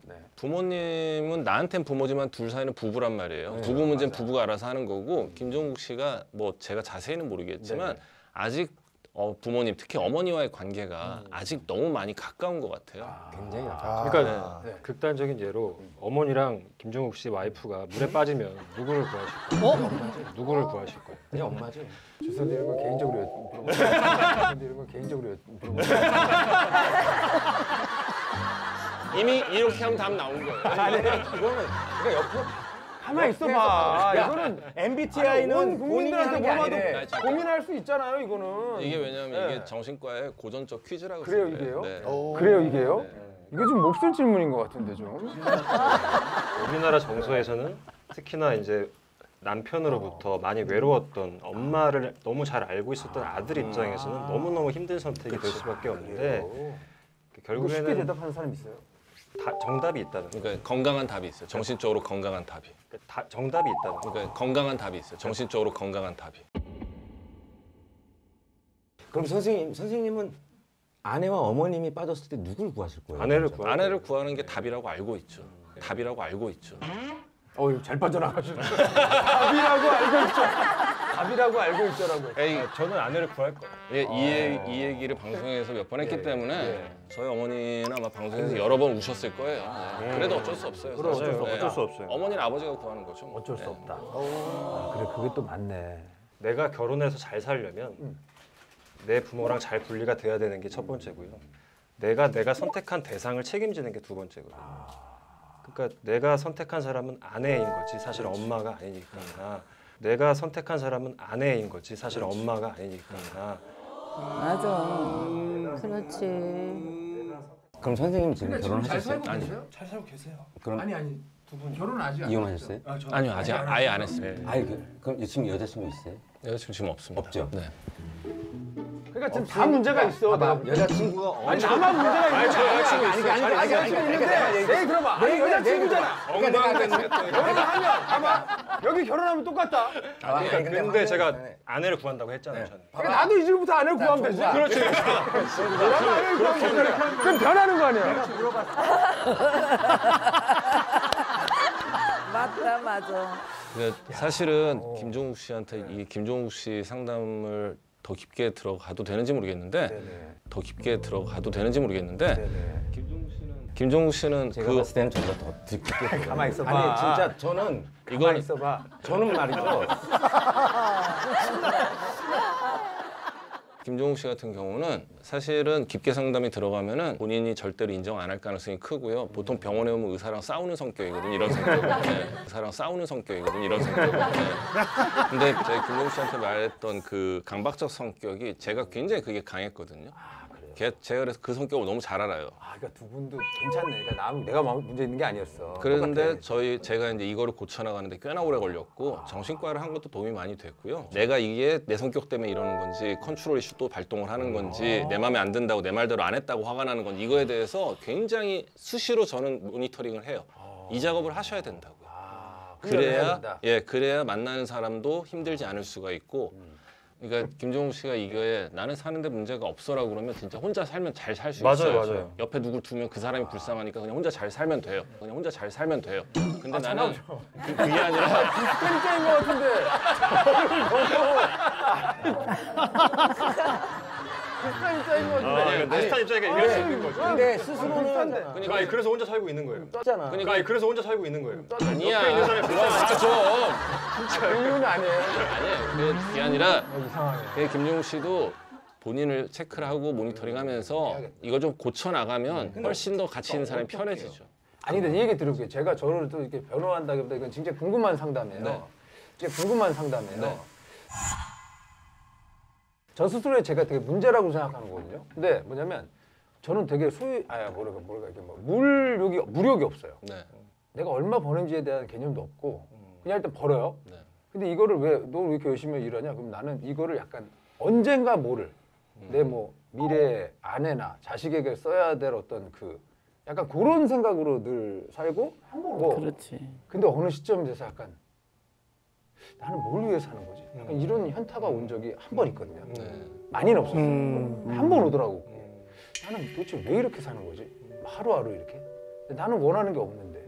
네. 부모님은 나한텐 부모지만 둘 사이는 부부란 말이에요. 네, 부부 문제는 맞아요. 부부가 알아서 하는 거고 김종국 씨가 뭐 제가 자세히는 모르겠지만 네. 아직 부모님 특히 어머니와의 관계가 아직 너무 많이 가까운 것 같아요. 굉장히 그러니까 네. 극단적인 예로 어머니랑 김종국 씨 와이프가 물에 빠지면 누구를 구하실 거예요? 누구를 구하실 거예요? 그냥 엄마죠. 주선이 이런 건 개인적으로 물어보세요. 주선이 이런 건 개인적으로 물어보세요. 이미 이렇게 하면 답 나온 거예요. 아니 이거는 그러니까 옆으로 가만 있어봐. 야, 이거는 MBTI는 온 국민들한테 물어봐도 물어봐도 고민할 수 있잖아요. 이거는. 이게 왜냐면 네. 이게 정신과의 고전적 퀴즈라고 그래요, 써요. 이게요? 네. 그래요, 이게요? 이게 좀 몹쓸 질문인 것 같은데 좀. 우리나라 정서에서는 특히나 이제 남편으로부터 많이 외로웠던 엄마를 너무 잘 알고 있었던 아들 입장에서는 너무너무 힘든 선택이 될 수밖에 없는데 쉽게 결국에는 대답하는 사람 있어요? 정답이 있다는 거예요. 그러니까 건강한 답이 있어요. 정신적으로 건강한 답이. 정답이 있다는 거예요. 그러니까 건강한 답이 있어요. 정신적으로 건강한 답이. 그럼 선생님은 아내와 어머님이 빠졌을 때 누굴 구하실 거예요? 아내를 구하는 게 답이라고 알고 있죠. 답이라고 알고 있죠. 잘 빠져나가시네. 답이라고 알고 있죠. 답이라고 알고 있죠라고. 에이, 저는 아내를 구할 거예요. 예, 이 얘기를 방송에서 몇 번 했기 때문에 저희 어머니는 아마 방송에서 여러 번 우셨을 거예요. 네. 그래도 어쩔 수 없어요. 그래, 사실. 어쩔 수 없어요. 어머니는 아버지가 구하는 거죠. 뭐. 어쩔 수 네. 없다. 그래, 그게 또 맞네. 내가 결혼해서 잘 살려면 내 부모랑 잘 분리가 돼야 되는 게 첫 번째고요. 내가 선택한 대상을 책임지는 게 두 번째거든요. 그러니까 내가 선택한 사람은 아내인 거지 사실 엄마가 아니니까. 내가 선택한 사람은 아내인 거지 사실 엄마가 아니니까. 맞아. 그렇지. 그럼 선생님 지금 잘 결혼하셨어요? 살고 계세요? 잘 살고 계세요. 그럼 아니 두 분 결혼 아직 안 이혼하셨어요? 하셨죠? 아니요, 아직 아예 안 했습니다. 아니 그럼 지금 여자친구 있어요? 여자친구 지금 없습니다. 없죠? 네. 그러니까 지금 다 문제가 있어. 다. 여자친구가 아니 나만 문제가 있는 거야. 아니 여자친구 있는데 내 들어봐. 내 여자친구잖아. 엉망됐네. 결혼하면 봐봐. 여기 결혼하면 똑같다. 근데 제가 아내를 구한다고 했잖아요. 저는. 그러니까 나도 이제부터 아내를 구하면 되지. 그렇지. 나도 아내를 구하면 되지. 그럼 변하는 거 아니야. 맞다, 맞아. 사실은 김종국 씨한테 이 김종국 씨 상담을 더 깊게 들어가도 되는지 모르겠는데 더 깊게 들어가도 되는지 모르겠는데 김종국 씨는 제가 봤을 때는 저보다 더 깊게 가만히 있어봐. 아니 진짜 저는 가만히 있어봐. 저는 말이죠. 김종국 씨 같은 경우는 사실은 깊게 상담이 들어가면은 본인이 절대로 인정 안 할 가능성이 크고요. 보통 병원에 오면 의사랑 싸우는 성격이거든, 이런 성격은. 네. 의사랑 싸우는 성격이거든, 이런 성격은. 네. 근데 제가 김종국 씨한테 말했던 그 강박적 성격이 제가 굉장히 그게 강했거든요. 제가 그래서 그 성격을 너무 잘 알아요. 그러니까 두 분도 괜찮네. 그러니까 내가 문제 있는 게 아니었어. 그런데 제가 이제 이거를 고쳐나가는데 꽤나 오래 걸렸고 정신과를 한 것도 도움이 많이 됐고요. 내가 이게 내 성격 때문에 이러는 건지 컨트롤 이슈 또 발동을 하는 건지 내 마음에 안 든다고 내 말대로 안 했다고 화가 나는 건지 이거에 대해서 굉장히 수시로 저는 모니터링을 해요. 이 작업을 하셔야 된다고요. 그래야 만나는 사람도 힘들지 않을 수가 있고 그러니까 김종국 씨가 이거에 나는 사는데 문제가 없어라고 그러면 진짜 혼자 살면 잘 살 수 있어요. 맞아요. 옆에 누굴 두면 그 사람이 불쌍하니까 그냥 혼자 잘 살면 돼요. 근데 나는 그게 아니라 비슷한 것 같은데. 비슷한 입장인 것 같은데. 비슷한 입장이니까 이해할 수 있는 거죠. 근데 스스로는 그러니까 그래서 혼자 살고 있는 거예요. 떴잖아. 그러니까 그래서 혼자 살고 있는 거예요. 아니야. 옆에 있는 사람이 그거 좀. 그 이유는 아니에요. 아니에요. 그게 아니라 이상하네. 김종국 씨도 본인을 체크를 하고 모니터링하면서 이거 좀 고쳐 나가면 훨씬 더 같이 있는 사람이 편해지죠. 아니 근데 이 얘기 들을게요. 제가 저를 또 이렇게 변호한다기보다 이건 진짜 궁금한 상담이에요. 네. 진짜 궁금한 상담이에요. 네. 저 스스로에 제가 되게 문제라고 생각하는 거거든요. 근데 뭐냐면 저는 되게 이렇게 뭐 무력이 없어요. 네. 내가 얼마 버는지에 대한 개념도 없고 그냥 일단 벌어요. 네. 근데 이거를 너 왜 이렇게 열심히 일하냐? 그럼 나는 이거를 약간 언젠가 모를 내 뭐 미래 아내나 자식에게 써야 될 어떤 그 약간 그런 생각으로 늘 살고 뭐 그렇지. 근데 어느 시점에 돼서 약간 나는 뭘 위해서 사는 거지? 약간 이런 현타가 온 적이 한 번 있거든요. 많이는 없었어요. 한 번 오더라고. 나는 도대체 왜 이렇게 사는 거지? 하루하루 이렇게. 근데 나는 원하는 게 없는데.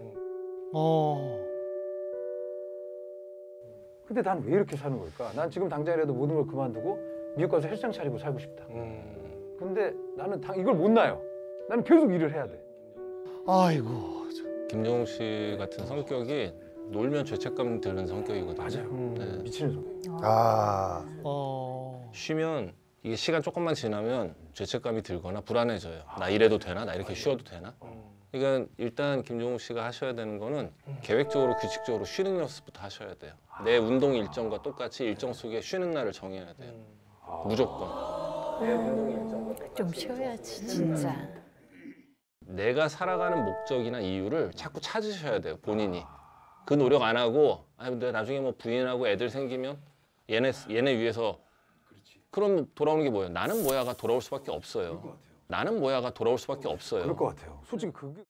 근데 난 왜 이렇게 사는 걸까? 난 지금 당장이라도 모든 걸 그만두고 미국 가서 헬스장 차리고 살고 싶다. 근데 나는 이걸 못 놔요. 나는 계속 일을 해야 돼. 아이고. 김정욱 씨 같은 성격이 놀면 죄책감 드는 성격이거든요. 맞아요. 네. 미치는 성격. 아. 쉬면 이게 시간 조금만 지나면 죄책감이 들거나 불안해져요. 나 이래도 되나? 나 이렇게 쉬어도 되나? 그러니까 일단 김종욱 씨가 하셔야 되는 거는 계획적으로 규칙적으로 쉬는 연습부터 하셔야 돼요. 내 운동 일정과 똑같이 일정 속에 쉬는 날을 정해야 돼요. 무조건. 내 운동 일정과 똑같이 좀 쉬어야지 진짜. 내가 살아가는 목적이나 이유를 자꾸 찾으셔야 돼요. 본인이. 그 노력 안 하고 내가 나중에 뭐 부인하고 애들 생기면 얘네 위해서 그럼 돌아오는 게 뭐예요? 나는 뭐야가 돌아올 수밖에 없어요. 나는 뭐야가 돌아올 수밖에 없어요. 그럴 것 같아요. 솔직히 그게